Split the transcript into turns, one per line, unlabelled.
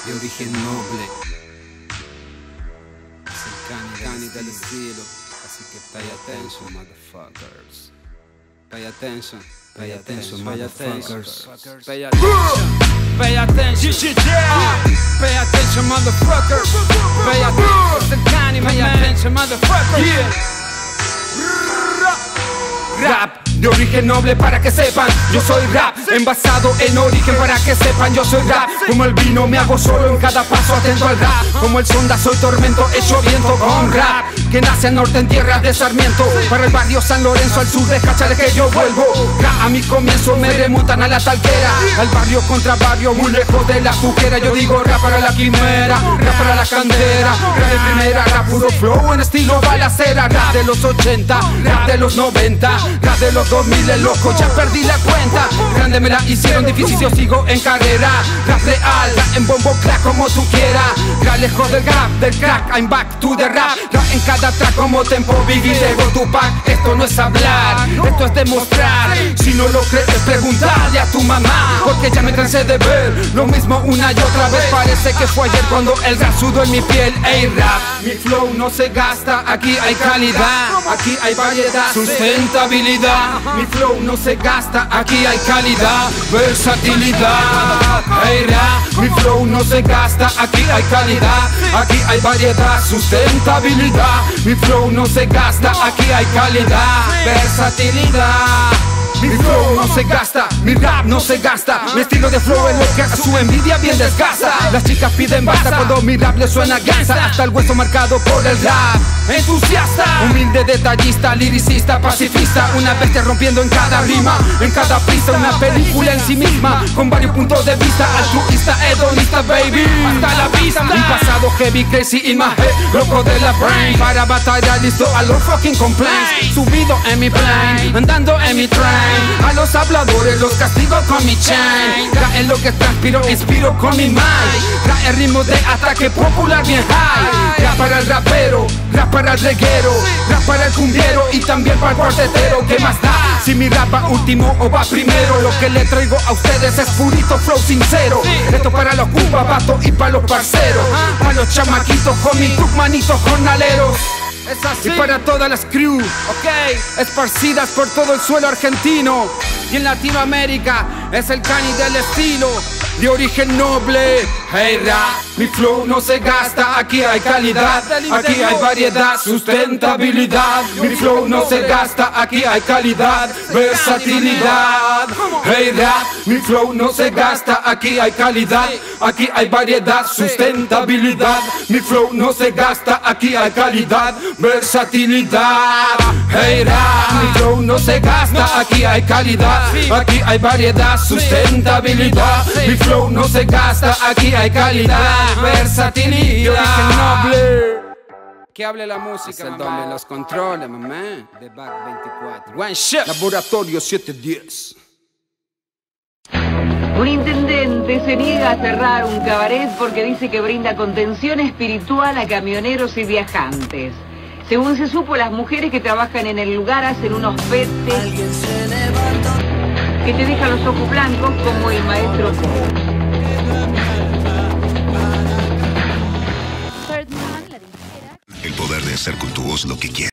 de origen noble. Es el Cani del estilo. Así que pay attention, motherfuckers. Pay attention, pay attention, motherfuckers. Pay attention, pay attention. Pay attention, motherfuckers. Pay attention, es el Cani, pay attention, motherfuckers. Rap de origen noble para que sepan, yo soy rap, envasado en origen para que sepan, yo soy rap. Como el vino me hago solo en cada paso, atento al rap. Como el sonda soy tormento, hecho viento con rap. Que nace al norte en tierra de Sarmiento, para el barrio San Lorenzo, al sur de Cachale que yo vuelvo. Rap a mi comienzo me remontan a la talquera, al barrio contra barrio, muy lejos de la sujera. Yo digo rap para la quimera, rap para la cantera, rap de primera, rap puro flow en estilo balacera. Rap de los 80, rap de los 90, rap de los 2000, el loco, ya perdí la cuenta. Grande me la hicieron difícil, yo sigo en carrera. Rap real, rap en bombo clap como tú quieras. Rap lejos del rap, del crack, I'm back to the rap. Rap en cada track como Tempo, Biggie, Lego, Tupac. Esto no es hablar, esto es demostrar. Si no lo crees, preguntarle a tu mamá, porque ya me cansé de ver lo mismo una y otra vez. Parece que fue ayer cuando el rap sudó en mi piel. Ey rap, mi flow no se gasta, aquí hay calidad, aquí hay variedad, sustentabilidad. Mi flow no se gasta, aquí hay calidad, versatilidad. Hey rap, mi flow no se gasta, aquí hay calidad, aquí hay variedad, sustentabilidad. Mi flow no se gasta, aquí hay calidad, versatilidad. Mi flow no se gasta, mi rap no se gasta. Mi estilo de flow es lo que a su envidia bien desgasta. Las chicas piden basta cuando mi rap les suena gansa, hasta el hueso marcado por el rap. Entusiasta, humilde, detallista, liricista, pacifista, una bestia rompiendo en cada rima, en cada pista. Una película en sí misma, con varios puntos de vista. Altruista, hedonista, baby, hasta la vista. Un pasado heavy, crazy in my head, loco de la brain. Para batallar listo a los fucking complaints. Subido en mi plane, andando en mi train. A los habladores los castigo con mi chain. Rap es lo que transpiro, inspiro con mi mind. Rap es ritmo de ataque popular bien high. Rap para el rapero, rap para el reguero, rap para el cumbiero y también para el cuartetero. ¿Qué más da? Si mi rap va último o va primero, lo que le traigo a ustedes es purito flow sincero. Esto para los cubabatos y para los parceros, para los chamaquitos, homies, tus manitos jornaleros. Es así. Y para todas las crew, ok, esparcidas por todo el suelo argentino y en Latinoamérica, es el Cani del estilo, de origen noble. Hey rap, mi flow no se gasta, aquí hay calidad, aquí hay variedad, sustentabilidad. Mi flow no se gasta, aquí hay calidad, versatilidad. Hey rap, mi flow no se gasta, aquí hay calidad, aquí hay variedad, sustentabilidad. Mi flow no se gasta, aquí hay calidad, versatilidad. Hey rap, mi flow no se gasta, aquí hay calidad, aquí hay variedad, sustentabilidad. Mi flow no se gasta, aquí hay calidad, versatilidad. Noble. Que hable la música, es el doble, los controles, mamá. The Back 24. One Shot. Laboratorio 710.
Un intendente se niega a cerrar un cabaret porque dice que brinda contención espiritual a camioneros y viajantes. Según se supo, las mujeres que trabajan en el lugar hacen unos petes que te dejan los ojos blancos como el maestro Coe.
El poder de hacer con tu voz lo que quieras.